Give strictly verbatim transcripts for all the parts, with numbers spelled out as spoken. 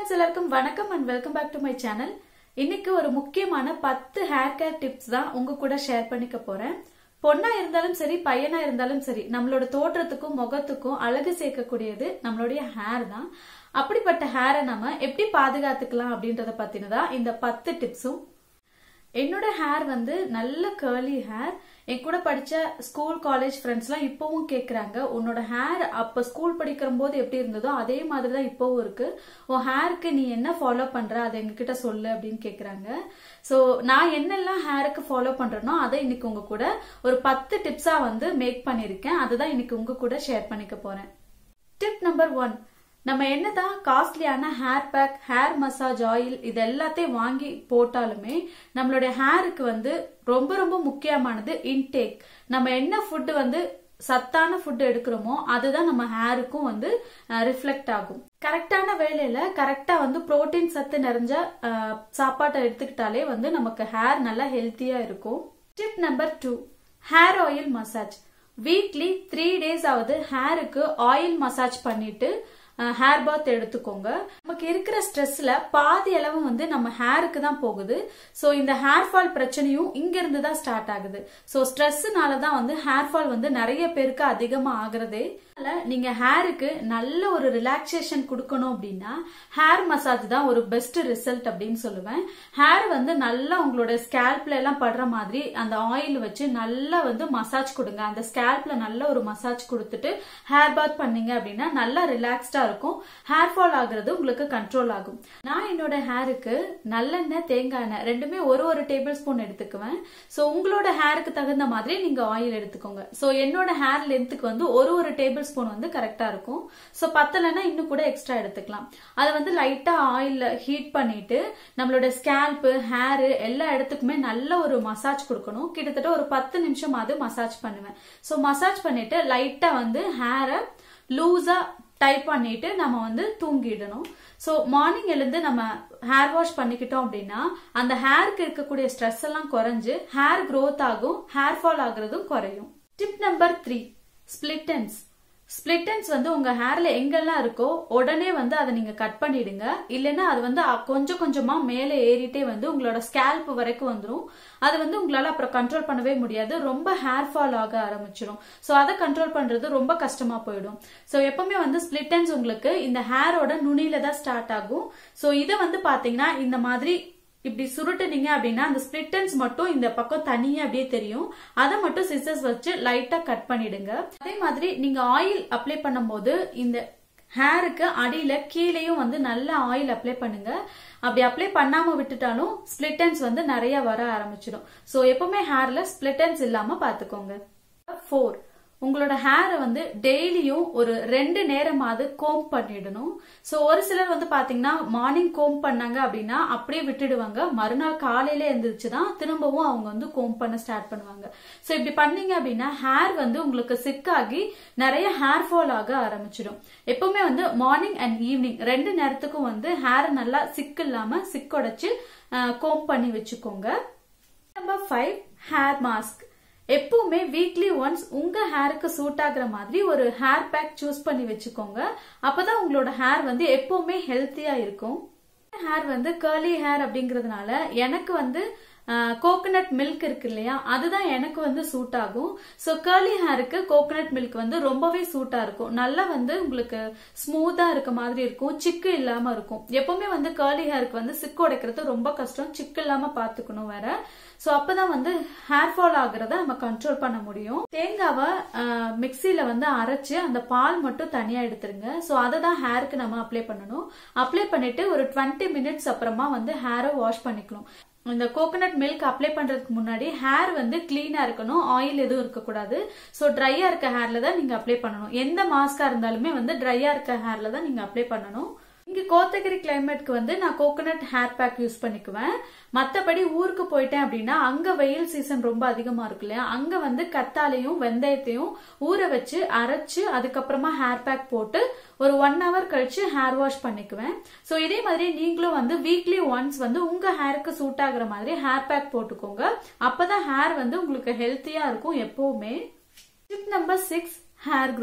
friends எல்லாருக்கும் வணக்கம் and welcome back to my channel. இன்னைக்கு ஒரு முக்கியமான பத்து ஹேர் கேர் டிப்ஸ் தான் உங்க கூட ஷேர் பண்ணிக்க போறேன். பொண்ணா இருந்தாலும் சரி பையனா இருந்தாலும் சரி நம்மளோட தோற்றத்துக்கும் முகத்துக்கும் அழகு சேர்க்கக்கூடியது நம்மளுடைய ஹேர் தான். அப்படிப்பட்ட ஹேரை நம்ம எப்படி பாதுகாத்துக்கலாம் அப்படின்றத பத்தினதான் இந்த பத்து டிப்ஸும். என்னோட ஹேர் வந்து நல்ல கர்லி ஹேர். என் கூட படிச்ச ஸ்கூல் காலேஜ் ஃப்ரெண்ட்ஸ் எல்லாம் இப்பவும் கேக்குறாங்க, உன்னோட ஹேர் அப்ப ஸ்கூல் படிக்கிற போது எப்படி இருந்ததோ அதே மாதிரிதான் இப்பவும் இருக்கு, உன் ஹேருக்கு நீ என்ன ஃபாலோ பண்ற அதை எங்ககிட்ட சொல்லு அப்படின்னு கேக்குறாங்க. சோ நான் என்னெல்லாம் ஹேருக்கு ஃபாலோ பண்றேனோ அதை இன்னைக்கு உங்க கூட ஒரு பத்து டிப்ஸா வந்து மேக் பண்ணிருக்கேன். அதுதான் இன்னைக்கு உங்க கூட ஷேர் பண்ணிக்க போறேன். டிப் நம்பர் ஒன், நம்ம என்னதான் காஸ்ட்லியான hair pack, hair massage oil இது எல்லாத்தையும் வாங்கி போட்டாலுமே நம்மளுடைய ஹேருக்கு வந்து ரொம்ப ரொம்ப முக்கியமானது இன்டேக். நம்ம என்ன ஃபுட் வந்து சத்தான ஃபுட் எடுக்கிறோமோ அதுதான் நம்ம ஹேருக்கும் வந்து ரிஃப்ளெக்ட் ஆகும். கரெக்டான வேலையில கரெக்டா வந்து புரோட்டீன் சத்து நிறைஞ்ச சாப்பாட்டை எடுத்துக்கிட்டாலே வந்து நமக்கு ஹேர் நல்லா ஹெல்த்தியா இருக்கும். Tip number two, hair oil massage. Weekly three days ஆவது ஹேருக்கு ஆயில் மசாஜ் பண்ணிட்டு ஹேர் பாத் எடுத்துக்கோங்க. நமக்கு இருக்கிற ஸ்ட்ரெஸ்ல பாதி அளவு வந்து நம்ம ஹேருக்கு தான் போகுது. சோ இந்த ஹேர் ஃபால் பிரச்சனையும் இங்க இருந்து தான் ஸ்டார்ட் ஆகுது. சோ ஸ்ட்ரெஸ்னாலதான் வந்து ஹேர் ஃபால் வந்து நிறைய பேருக்கு அதிகமா ஆகுறதே. நீங்க ஹேருக்கு நல்ல ஒரு ரிலாக்ஸேஷன் கொடுக்கணும் அப்படின்னா ஹேர் மசாஜ் தான் ஒரு பெஸ்ட் ரிசல்ட் அப்படின்னு சொல்லுவேன். ஹேர் வந்து நல்லா உங்களோட ஸ்கேல்ப்ல எல்லாம் படுற மாதிரி அந்த ஆயில் வச்சு நல்லா வந்து மசாஜ் கொடுங்க. அந்த ஸ்கேல்ப்ல நல்ல ஒரு மசாஜ் கொடுத்துட்டு ஹேர் பாத் பண்ணீங்க அப்படின்னா நல்லா ரிலாக்ஸ்டா இருக்கும். ஹேர் ஃபால் ஆகுறது உங்களுக்கு கண்ட்ரோல் ஆகும். நான் என்னோட ஹேருக்கு நல்லெண்ணெய், தேங்காய் எண்ணெய் ரெண்டுமே ஒரு ஒரு டேபிள் ஸ்பூன் எடுத்துக்குவேன். சோ உங்களோட ஹேருக்கு தகுந்த மாதிரி நீங்க ஆயில் எடுத்துக்கோங்க. சோ என்னோட ஹேர் லென்த்துக்கு வந்து ஒரு ஒரு டேபிள் ஸ்பூன் வந்து கரெக்டா இருக்கும். சோ பத்தலைன்னா இன்னும் கூட எக்ஸ்ட்ரா எடுத்துக்கலாம். அதை வந்து லைட்டா ஆயில்ல ஹீட் பண்ணிட்டு நம்மளோட ஸ்கேல்ப், ஹேர் எல்லா இடத்துக்குமே நல்ல ஒரு மசாஜ் கொடுக்கணும். கிட்டத்தட்ட ஒரு பத்து நிமிஷம் அது மசாஜ் பண்ணுவேன். சோ மசாஜ் பண்ணிட்டு லைட்டா வந்து ஹேரை லூஸா டைப் பண்ணிட்டு நம்ம வந்து தூங்கிடணும். சோ மார்னிங் எழுந்து நம்ம ஹேர் வாஷ் பண்ணிக்கிட்டோம் அப்படின்னா அந்த ஹேருக்கு இருக்கக்கூடிய ஸ்ட்ரெஸ் எல்லாம் குறைஞ்சு ஹேர் க்ரோத் ஆகும், ஹேர் ஃபால் ஆகுறதும் குறையும். Tip number three, split ends. Split ends வந்து உங்க ஹேர்ல எங்கெல்லாம் இருக்கோ உடனே வந்து அதை நீங்க கட் பண்ணிடுங்க. இல்லைன்னா அது வந்து கொஞ்சம் கொஞ்சமா மேல ஏறிட்டே வந்து உங்களோட ஸ்கேல்ப் வரைக்கும் வந்துடும். அது வந்து உங்களால அப்புறம் கண்ட்ரோல் பண்ணவே முடியாது. ரொம்ப ஹேர் ஃபால் ஆக ஆரம்பிச்சிடும். சோ அதை கண்ட்ரோல் பண்றது ரொம்ப கஷ்டமா போயிடும். சோ எப்பவுமே வந்து ஸ்பிளிட் எண்ட்ஸ் உங்களுக்கு இந்த ஹேரோட நுனியில தான் ஸ்டார்ட் ஆகும். சோ இதை வந்து பாத்தீங்கன்னா இந்த மாதிரி இப்படி சுருட்டுனீங்க அப்படின்னா அந்த ஸ்பிளிட் எண்ட்ஸ் மட்டும் இந்த பக்கம் தனியா அப்படியே தெரியும். அதை மட்டும் சிசர்ஸ் வச்சு லைட்டா கட் பண்ணிடுங்க. அதே மாதிரி நீங்க ஆயில் அப்ளை பண்ணும் போது இந்த ஹேருக்கு அடியில கீழேயும் வந்து நல்ல ஆயில் அப்ளை பண்ணுங்க. அப்படி அப்ளை பண்ணாம விட்டுட்டாலும் ஸ்பிளிட் எண்ட்ஸ் வந்து நிறைய வர ஆரம்பிச்சிடும். சோ எப்பவுமே ஹேர்ல ஸ்பிளிட் எண்ட்ஸ் இல்லாம பாத்துக்கோங்க. ஃபோர், உங்களோட ஹேரை வந்து டெய்லியும் ஒரு ரெண்டு நேரமாவது கோம் பண்ணிடணும். சோ ஒரு சிலர் வந்து பாத்தீங்கன்னா மார்னிங் கோம் பண்ணாங்க அப்படின்னா அப்படியே விட்டுடுவாங்க. மறுநாள் காலையில எழுந்திருச்சுதான் திரும்பவும் அவங்க வந்து கோம் பண்ண ஸ்டார்ட் பண்ணுவாங்க. சோ இப்படி பண்ணீங்க அப்படின்னா ஹேர் வந்து உங்களுக்கு சிக்காகி நிறைய ஹேர் ஃபால் ஆக ஆரம்பிச்சிடும். எப்பவுமே வந்து மார்னிங் அண்ட் ஈவினிங் ரெண்டு நேரத்துக்கும் வந்து ஹேர் நல்லா சிக்கு இல்லாம சிக்குடைச்சு கோம் பண்ணி வச்சுக்கோங்க. Number five, hair mask. எப்பவுமே வீக்லி ஒன்ஸ் உங்க ஹேருக்கு சூட் ஆகுற மாதிரி ஒரு ஹேர் பேக் சூஸ் பண்ணி வச்சுக்கோங்க. அப்பதான் உங்களோட ஹேர் வந்து எப்பவுமே ஹெல்த்தியா இருக்கும். ஹேர் வந்து கர்லி ஹேர் அப்படிங்கறதுனால எனக்கு வந்து கோகனட் மில்க் இருக்கு இல்லையா, அதுதான் எனக்கு வந்து சூட் ஆகும். சோ கர்லி ஹேருக்கு கோகனட் மில்க் வந்து ரொம்பவே சூட்டா இருக்கும். நல்லா வந்து உங்களுக்கு ஸ்மூத்தா இருக்க மாதிரி இருக்கும், சிக்கு இல்லாம இருக்கும். எப்பவுமே வந்து கர்லி ஹேருக்கு வந்து சிக்கு உடைக்கிறது ரொம்ப கஷ்டம், சிக்கு இல்லாம பாத்துக்கணும் வேற. சோ அப்பதான் வந்து ஹேர் ஃபால் ஆகுறத நம்ம கண்ட்ரோல் பண்ண முடியும். தேங்காவை மிக்சியில வந்து அரைச்சு அந்த பால் மட்டும் தனியா எடுத்துருங்க. சோ அதை தான் ஹேருக்கு நம்ம அப்ளை பண்ணணும். அப்ளை பண்ணிட்டு ஒரு டுவெண்ட்டி மினிட்ஸ் அப்புறமா வந்து ஹேரை வாஷ் பண்ணிக்கலாம். இந்த கோகனட் மில்க் அப்ளை பண்றதுக்கு முன்னாடி ஹேர் வந்து கிளீனா இருக்கணும், ஆயில் எதுவும் இருக்கக்கூடாது. சோ ட்ரையா இருக்க ஹேர்ல தான் நீங்க அப்ளை பண்ணணும். எந்த மாஸ்கா இருந்தாலுமே வந்து ட்ரையா இருக்க ஹேர்ல தான் நீங்க அப்ளை பண்ணணும். இங்க கோத்தகிரி கிளைமேட்க்கு வந்து நான் கோகனட் ஹேர் பேக் யூஸ் பண்ணிக்குவேன். மத்தபடி ஊருக்கு போயிட்டேன் அப்படின்னா அங்க வெயில் சீசன் ரொம்ப அதிகமா இருக்கு இல்லையா, அங்க வந்து கத்தாலையும் வெந்தயத்தையும் ஊற வச்சு அரைச்சு அதுக்கப்புறமா ஹேர் பேக் போட்டு ஒரு ஒன் ஹவர் கழிச்சு ஹேர் வாஷ் பண்ணிக்குவேன். சோ இதே மாதிரி நீங்களும் வந்து வீக்லி ஒன்ஸ் வந்து உங்க ஹேருக்கு சூட் ஆகுற மாதிரி ஹேர் பேக் போட்டுக்கோங்க. அப்பதான் ஹேர் வந்து உங்களுக்கு ஹெல்த்தியா இருக்கும் எப்பவுமே. Tip number six, hair growth.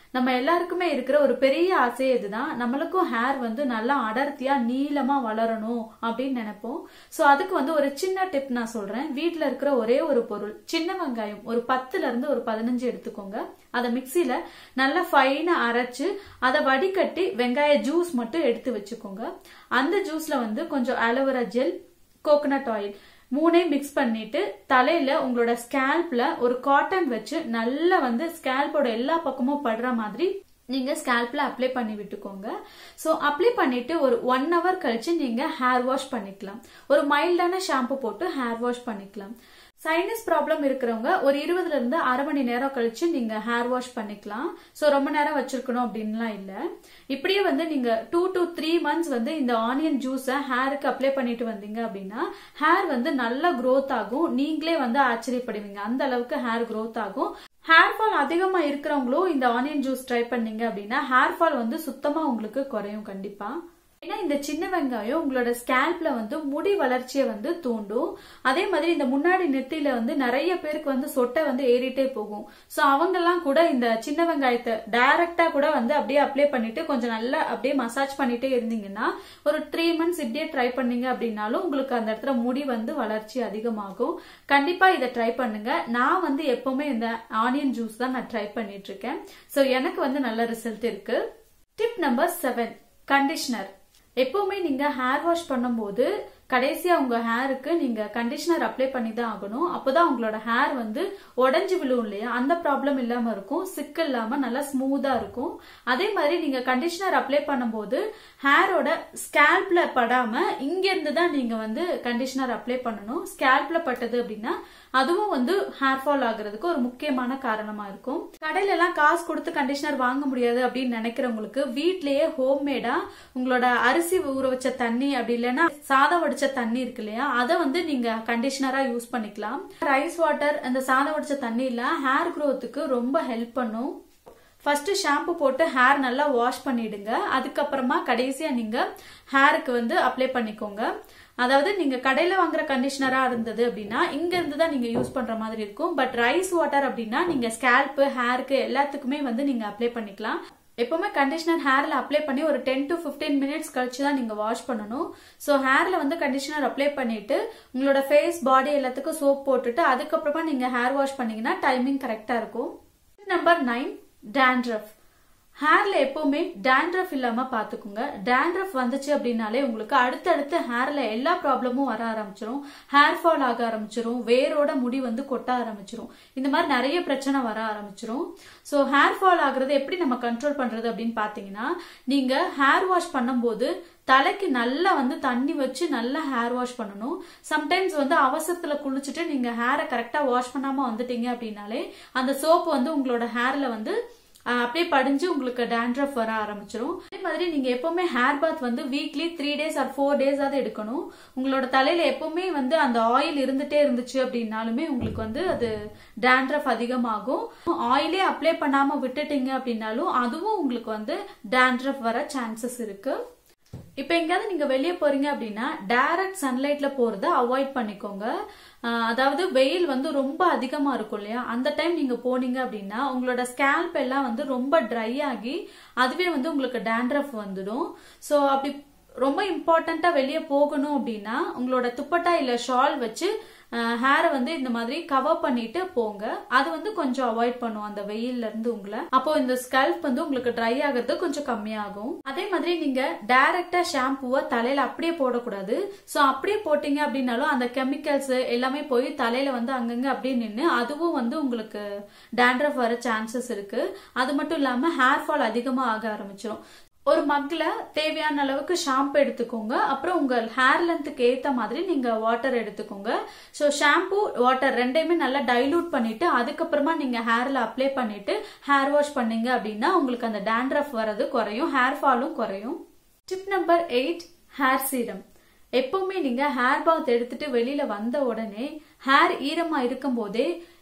நம்ம எல்லாருக்குமே இருக்கிற ஒரு பெரிய ஆசையே இதுதான். நம்மளுக்கும் ஹேர் வந்து நல்லா அடர்த்தியா நீளமா வளரணும் அப்படின்னு நினைப்போம். சோ அதுக்கு வந்து ஒரு சின்ன டிப் நான் சொல்றேன். வீட்டுல இருக்கிற ஒரே ஒரு பொருள் சின்ன வெங்காயம் ஒரு பத்துல இருந்து ஒரு பதினஞ்சு எடுத்துக்கோங்க. அதை மிக்சியில நல்லா ஃபைனா அரைச்சு அதை வடிகட்டி வெங்காய ஜூஸ் மட்டும் எடுத்து வச்சுக்கோங்க. அந்த ஜூஸ்ல வந்து கொஞ்சம் ஆலோவேரா ஜெல், கோகனட் ஆயில் மூணையும் மிக்ஸ் பண்ணிட்டு தலையில உங்களோட ஸ்கேல்ப்ல ஒரு காட்டன் வச்சு நல்லா வந்து ஸ்கேல்போட எல்லா பக்கமும் படுற மாதிரி நீங்க ஸ்கேல்ப்ல அப்ளை பண்ணி விட்டுக்கோங்க. சோ அப்ளை பண்ணிட்டு ஒரு ஒன் ஹவர் கழிச்சு நீங்க ஹேர் வாஷ் பண்ணிக்கலாம். ஒரு மைல்டான ஷாம்பு போட்டு ஹேர் வாஷ் பண்ணிக்கலாம். சைனஸ் ப்ராப்ளம் இருக்கிறவங்க ஒரு இருபதுல இருந்து அரை மணி நேரம் கழிச்சு நீங்க ஹேர் வாஷ் பண்ணிக்கலாம். சோ ரொம்ப நேரம் வச்சிருக்கணும் அப்படின்லாம் இல்ல. இப்படியே வந்து நீங்க டூ டு த்ரீ மந்த்ஸ் வந்து இந்த ஆனியன் ஜூஸ ஹேருக்கு அப்ளை பண்ணிட்டு வந்தீங்க அப்படின்னா ஹேர் வந்து நல்லா க்ரோத் ஆகும். நீங்களே வந்து ஆச்சரியப்படுவீங்க, அந்த அளவுக்கு ஹேர் க்ரோத் ஆகும். ஹேர் ஃபால் அதிகமா இருக்கிறவங்களும் இந்த ஆனியன் ஜூஸ் ட்ரை பண்ணீங்க அப்படின்னா ஹேர் ஃபால் வந்து சுத்தமா உங்களுக்கு குறையும் கண்டிப்பா. ஏன்னா இந்த சின்ன வெங்காயம் உங்களோட ஸ்கேல்ப்ல வந்து முடி வளர்ச்சியை வந்து தூண்டும். அதே மாதிரி இந்த முன்னாடி நெத்தியில வந்து நிறைய பேருக்கு வந்து சொட்டை வந்து ஏறிட்டே போகும். சோ அவங்க எல்லாம் கூட இந்த சின்ன வெங்காயத்தை டைரக்டா கூட வந்து அப்படியே அப்ளை பண்ணிட்டு கொஞ்சம் நல்லா அப்படியே மசாஜ் பண்ணிட்டே இருந்தீங்கன்னா ஒரு த்ரீ மந்த்ஸ் இப்படியே ட்ரை பண்ணீங்க அப்படின்னாலும் உங்களுக்கு அந்த இடத்துல முடி வந்து வளர்ச்சி அதிகமாகும். கண்டிப்பா இதை ட்ரை பண்ணுங்க. நான் வந்து எப்பவுமே இந்த ஆனியன் ஜூஸ் தான் நான் ட்ரை பண்ணிட்டு இருக்கேன். சோ எனக்கு வந்து நல்ல ரிசல்ட் இருக்கு. Tip number seven, conditioner. எப்பவுமே நீங்க ஹேர் வாஷ் பண்ணும்போது கடைசியா உங்க ஹேருக்கு நீங்க கண்டிஷனர் அப்ளை பண்ணி தான் ஆகணும். அப்பதான் உங்களோட ஹேர் வந்து உடஞ்சு விழும் இல்லையா, அந்த ப்ராப்ளம் இல்லாம இருக்கும், சிக்கு இல்லாம நல்லா ஸ்மூதா இருக்கும். அதே மாதிரி நீங்க கண்டிஷனர் அப்ளை பண்ணும்போது ஹேரோட ஸ்கேல்ப்ல படாம இங்க இருந்து தான் நீங்க வந்து கண்டிஷனர் அப்ளை பண்ணணும். ஸ்கேல்ப்ல பட்டது அப்படின்னா அதுவும் வந்து ஹேர் ஃபால் ஆகுறதுக்கு ஒரு முக்கியமான காரணமா இருக்கும். கடையில எல்லாம் காசு கொடுத்து கண்டிஷனர் வாங்க முடியாது அப்படின்னு நினைக்கிறவங்களுக்கு வீட்லயே ஹோம்மேடா உங்களோட அரிசி ஊற வச்ச தண்ணி அப்படி இல்லைன்னா சாதம் வடிச்ச தண்ணி இருக்கு இல்லையா, அதை வந்து நீங்க கண்டிஷனரா யூஸ் பண்ணிக்கலாம். ரைஸ் வாட்டர் அந்த சாதம் வடிச்ச தண்ணி இல்ல ஹேர் க்ரோத்துக்கு ரொம்ப ஹெல்ப் பண்ணும். ஃபர்ஸ்ட் ஷாம்பு போட்டு ஹேர் நல்லா வாஷ் பண்ணிடுங்க. அதுக்கப்புறமா கடைசியா நீங்க ஹேருக்கு வந்து அப்ளை பண்ணிக்கோங்க. அதாவது நீங்க கடையில வாங்குற கண்டிஷனரா இருந்தது அப்படின்னா இங்க இருந்து தான் நீங்க யூஸ் பண்ற மாதிரி இருக்கும். பட் ரைஸ் வாட்டர் அப்படின்னா நீங்க ஸ்கேல்ப், ஹேருக்கு எல்லாத்துக்குமே வந்து நீங்க அப்ளை பண்ணிக்கலாம். எப்பவுமே கண்டிஷனர் ஹேர்ல அப்ளை பண்ணி ஒரு டென் டு பிப்டீன் மினிட்ஸ் கழிச்சு தான் நீங்க வாஷ் பண்ணணும். சோ ஹேர்ல வந்து கண்டிஷனர் அப்ளை பண்ணிட்டு உங்களோட ஃபேஸ், பாடி எல்லாத்துக்கும் சோப் போட்டுட்டு அதுக்கப்புறமா நீங்க ஹேர் வாஷ் பண்ணீங்கன்னா டைமிங் கரெக்டா இருக்கும். Number nine, dandruff. ஹேர்ல எப்பவுமே dandruff இல்லாம பாத்துக்குங்க. dandruff வந்துச்சு அப்படின்னாலே உங்களுக்கு அடுத்தடுத்து ஹேர்ல எல்லா ப்ராப்ளமும் வர ஆரம்பிச்சிரும். ஹேர் ஃபால் ஆக ஆரம்பிச்சிரும், வேரோட முடி வந்து கொட்ட ஆரம்பிச்சிரும், இந்த மாதிரி நிறைய பிரச்சனை வர ஆரம்பிச்சிரும். சோ ஹேர் ஃபால் ஆகுறது எப்படி நம்ம கண்ட்ரோல் பண்றது அப்படின்னு பாத்தீங்கன்னா நீங்க ஹேர் வாஷ் பண்ணும்போது தலைக்கு நல்லா வந்து தண்ணி வச்சு நல்லா ஹேர் வாஷ் பண்ணணும். சம்டைம்ஸ் வந்து அவசரத்துல குளிச்சுட்டு நீங்க ஹேரை கரெக்டா வாஷ் பண்ணாம வந்துட்டீங்க அப்படின்னாலே அந்த சோப்பு வந்து உங்களோட ஹேர்ல வந்து அப்படியே படிஞ்சு உங்களுக்கு dandruff வர ஆரம்பிச்சிரும். அதே மாதிரி நீங்க எப்பவுமே ஹேர் பாத் வந்து weekly three days or four days ஆவது எடுக்கணும். உங்களோட தலையில எப்பவுமே வந்து அந்த ஆயில் இருந்துட்டே இருந்துச்சு அப்படின்னாலுமே உங்களுக்கு வந்து அது dandruff அதிகமாகும். ஆயிலே அப்ளை பண்ணாம விட்டுட்டீங்க அப்படின்னாலும் அதுவும் உங்களுக்கு வந்து dandruff வர சான்சஸ் இருக்கு. இப்ப எங்கயாவது நீங்க வெளியே போறீங்க அப்படின்னா டைரக்ட் சன்லைட்ல போறத அவாய்ட் பண்ணிக்கோங்க. அதாவது வெயில் வந்து ரொம்ப அதிகமா இருக்கும் இல்லையா, அந்த டைம் நீங்க போனீங்க அப்படின்னா உங்களோட ஸ்கேல்ப் எல்லாம் வந்து ரொம்ப ட்ரை ஆகி அதுவே வந்து உங்களுக்கு dandruff வந்துடும். சோ அப்படி ரொம்ப இம்பார்ட்டன்டா வெளியே போகணும் அப்படின்னா உங்களோட துப்பட்டா இல்ல ஷால் வச்சு ஹேரை வந்து இந்த மாதிரி கவர் பண்ணிட்டு போங்க. அது வந்து கொஞ்சம் அவாய்ட் பண்ணும் அந்த வெயில்ல இருந்து உங்களை. அப்போ இந்த ஸ்கல்ப் வந்து உங்களுக்கு ட்ரை ஆகிறது கொஞ்சம் கம்மியாகும். அதே மாதிரி நீங்க டைரக்டா ஷாம்புவை தலையில அப்படியே போடக்கூடாது. சோ அப்படியே போட்டீங்க அப்படின்னாலும் அந்த கெமிக்கல்ஸ் எல்லாமே போய் தலையில வந்து அங்கங்க அப்படியே நின்று அதுவும் வந்து உங்களுக்கு dandruff வர சான்சஸ் இருக்கு. அது மட்டும் இல்லாம ஹேர் ஃபால் அதிகமா ஆக ஆரம்பிச்சிடும். ஒரு மக்ல தேவையான அளவுக்கு ஷாம்பு எடுத்துக்கோங்க. அப்புறம் உங்க ஹேர் லென்த்துக்கு ஏத்த மாதிரி நீங்க வாட்டர் எடுத்துக்கோங்க. சோ ஷாம்பு, வாட்டர் ரெண்டையுமே நல்லா டைலூட் பண்ணிட்டு அதுக்கப்புறமா நீங்க ஹேர்ல அப்ளை பண்ணிட்டு ஹேர் வாஷ் பண்ணீங்க அப்படின்னா உங்களுக்கு அந்த dandruff வரது குறையும், ஹேர் ஃபாலும் குறையும். Tip number eight, hair serum. எப்பவுமே நீங்க ஹேர் பாத் எடுத்துட்டு வெளியில வந்த உடனே ஹேர் ஈரமா இருக்கும் போதே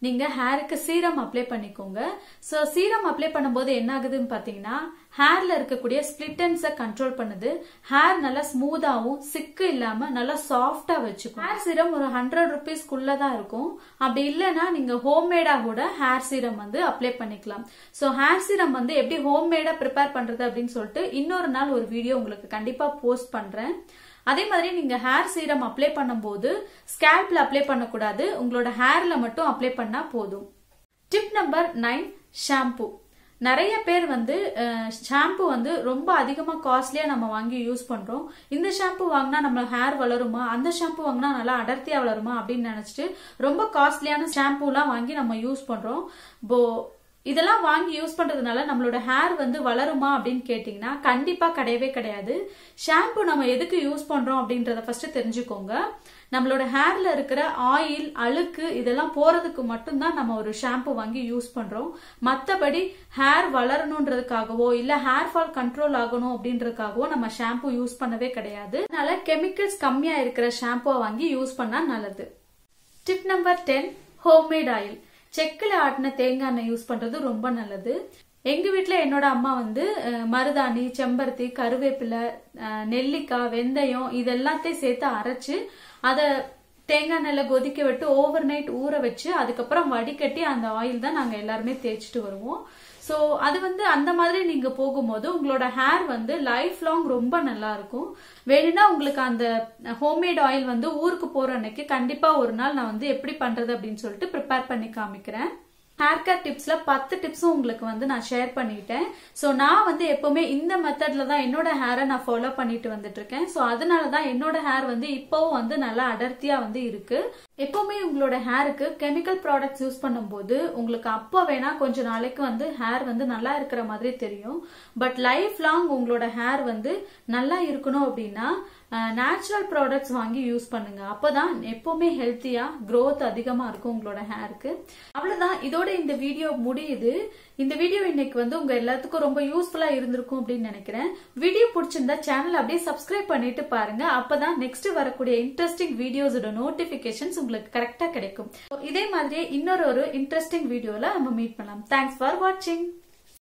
நீங்க ஹேருக்கு சீரம் அப்ளை பண்ணிக்கோங்க. சோ சீரம் அப்ளை பண்ணும்போது என்ன ஆகுதுன்னு பாத்தீங்கன்னா ஹேர்ல இருக்கக்கூடிய ஸ்பிளிட் எண்ட்ஸை கண்ட்ரோல் பண்ணுது. ஹேர் நல்லா ஸ்மூத்தாவும் சிக்கு இல்லாம நல்லா சாஃப்டா வச்சுக்கும். ஹேர் சீரம் ஒரு ஹண்ட்ரட் ருபீஸ்க்குள்ளதான் இருக்கும். அப்படி இல்லைன்னா நீங்க ஹோம்மேடா கூட ஹேர் சீரம் வந்து அப்ளை பண்ணிக்கலாம். சோ ஹேர் சீரம் வந்து எப்படி ஹோம்மேடா ப்ரிப்பேர் பண்றது அப்படின்னு சொல்லிட்டு இன்னொரு நாள் ஒரு வீடியோ உங்களுக்கு கண்டிப்பா போஸ்ட் பண்றேன். அதே மாதிரி நீங்க ஹேர் சீரம் அப்ளை பண்ணும்போது ஸ்கேல்ப்ல அப்ளை பண்ணக்கூடாது, உங்களோட ஹேர்ல மட்டும் அப்ளை பண்ணா போதும். Tip number nine, shampoo. நிறைய பேர் வந்து ஷாம்பு வந்து ரொம்ப அதிகமா காஸ்ட்லியா நம்ம வாங்கி யூஸ் பண்றோம். இந்த ஷாம்பு வாங்கினா நம்ம ஹேர் வளருமா, அந்த ஷாம்பு வாங்கினா நல்லா அடர்த்தியா வளருமா அப்படின்னு நினைச்சிட்டு ரொம்ப காஸ்ட்லியான ஷாம்பு எல்லாம் வாங்கி நம்ம யூஸ் பண்றோம். போ இதெல்லாம் வாங்கி யூஸ் பண்றதுனால நம்மளோட ஹேர் வந்து வளருமா அப்படின்னு கேட்டீங்கன்னா கண்டிப்பா கிடையவே கிடையாது. ஷாம்பு நம்ம எதுக்கு யூஸ் பண்றோம் அப்படின்றத ஃபர்ஸ்ட் தெரிஞ்சுக்கோங்க. நம்மளோட ஹேர்ல இருக்கிற ஆயில், அழுக்கு இதெல்லாம் போறதுக்கு மட்டும்தான் நம்ம ஒரு ஷாம்பு வாங்கி யூஸ் பண்றோம். மத்தபடி ஹேர் வளரணுன்றதுக்காகவோ இல்ல ஹேர் ஃபால் கண்ட்ரோல் ஆகணும் அப்படின்றதுக்காகவோ நம்ம ஷாம்பு யூஸ் பண்ணவே கிடையாது. அதனால கெமிக்கல்ஸ் கம்மியா இருக்கிற ஷாம்புவை வாங்கி யூஸ் பண்ணா நல்லது. Tip number ten, homemade oil. செக்கில் ஆட்டின தேங்காய் எண்ணெய் யூஸ் பண்றது ரொம்ப நல்லது. எங்க வீட்டுல என்னோட அம்மா வந்து மருதாணி, செம்பருத்தி, கருவேப்பிலை, நெல்லிக்காய், வெந்தயம் இதெல்லாத்தையும் சேர்த்து அரைச்சு அதை தேங்காய் எண்ணெயில கொதிக்க விட்டு ஓவர் நைட் ஊற வச்சு அதுக்கப்புறம் வடிகட்டி அந்த ஆயில் தான் நாங்க எல்லாருமே தேய்ச்சிட்டு வருவோம். சோ அது வந்து அந்த மாதிரி நீங்க போகும்போது உங்களோட ஹேர் வந்து லைஃப் லாங் ரொம்ப நல்லா இருக்கும். வேணும்னா உங்களுக்கு அந்த ஹோம்மேட் ஆயில் வந்து ஊருக்கு போற அன்னைக்கு கண்டிப்பா ஒரு நாள் நான் வந்து எப்படி பண்றது அப்படின்னு சொல்லிட்டு ப்ரிப்பேர் பண்ணி காமிக்கிறேன். ஹேர் கேர் டிப்ஸ்ல பத்து டிப்ஸும் உங்களுக்கு வந்து நான் ஷேர் பண்ணிட்டேன். சோ நான் வந்து எப்பவுமே இந்த மெத்தட்ல தான் என்னோட ஹேரை நான் ஃபாலோ பண்ணிட்டு வந்துட்டு இருக்கேன். சோ அதனாலதான் என்னோட ஹேர் வந்து இப்பவும் வந்து நல்லா அடர்த்தியா வந்து இருக்கு. எப்பவுமே உங்களோட ஹேருக்கு கெமிக்கல் ப்ராடக்ட்ஸ் யூஸ் பண்ணும்போது உங்களுக்கு அப்போ வேணா கொஞ்ச நாளைக்கு வந்து ஹேர் வந்து நல்லா இருக்கிற மாதிரி தெரியும். பட் லைஃப் லாங் உங்களோட ஹேர் வந்து நல்லா இருக்கணும் அப்படின்னா நேச்சுரல் ப்ராடக்ட்ஸ் வாங்கி யூஸ் பண்ணுங்க. அப்பதான் எப்பவுமே ஹெல்த்தியா growth அதிகமா இருக்கும் உங்களோட ஹேருக்கு. அவ்வளவுதான், இதோட இந்த வீடியோ முடியுது. இந்த வீடியோ இன்னைக்கு வந்து உங்க எல்லாத்துக்கும் ரொம்ப யூஸ்ஃபுல்லா இருந்திருக்கும் அப்படின்னு நினைக்கிறேன். வீடியோ பிடிச்சிருந்தா சேனல் அப்படியே சப்ஸ்கிரைப் பண்ணிட்டு பாருங்க. அப்பதான் நெக்ஸ்ட் வரக்கூடிய இன்ட்ரெஸ்டிங் வீடியோஸோட நோட்டிபிகேஷன்ஸ் உங்களுக்கு கரெக்டா கிடைக்கும். இதே மாதிரியே இன்னொரு ஒரு இன்ட்ரெஸ்டிங் வீடியோல நம்ம மீட் பண்ணலாம். தேங்க்ஸ் ஃபார் வாட்சிங்.